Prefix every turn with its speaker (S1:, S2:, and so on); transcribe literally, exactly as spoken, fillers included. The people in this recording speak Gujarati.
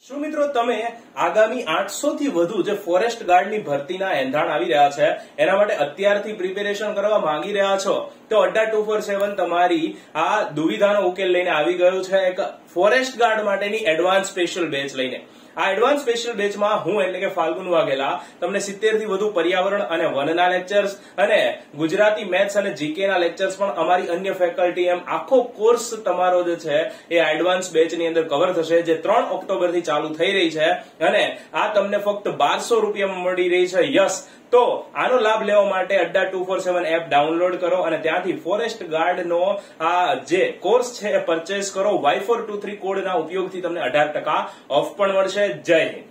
S1: શું મિત્રો તમે આગામી આઠસો થી વધુ જે ફોરેસ્ટ ગાર્ડની ભરતીના એંધાણ આવી રહ્યા છે એના માટે અત્યારથી પ્રિપેરેશન કરવા માંગી રહ્યા છો તો અડ્ડા ટુ ફોર સેવન તમારી આ દુવિધાનો ઉકેલ લઈને આવી ગયું છે એક ફોરેસ્ટ ગાર્ડ માટેની એડવાન્સ સ્પેશિયલ બેચ લઈને। આ એડવાન્સ સ્પેશિયલ બેચમાં હું એટલે કે ફાલ્ગુન વાઘેલા તમને સિત્તેર થી વધુ પર્યાવરણ અને વનના લેક્ચર્સ અને ગુજરાતી મેથ્સ અને જીકે ના લેક્ચર્સ પણ અમારી અન્ય ફેકલ્ટી એમ આખો કોર્સ તમારો જે છે એ એડવાન્સ બેચની અંદર કવર થશે, જે ત્રણ ઓક્ટોબર થી ચાલુ થઈ રહી છે અને આ તમને ફક્ત બારસો રૂપિયામાં મળી રહી છે। યસ, તો આનો લાભ લેવા માટે Adda two four seven app download કરો અને ત્યાંથી ફોરેસ્ટ ગાર્ડનો આ જે કોર્સ છે એ પરચેસ કરો। વાય ફોર ટુ થ્રી કોડના ઉપયોગથી તમને અઢાર ટકા ઓફ પણ મળશે। જય હિન્દ।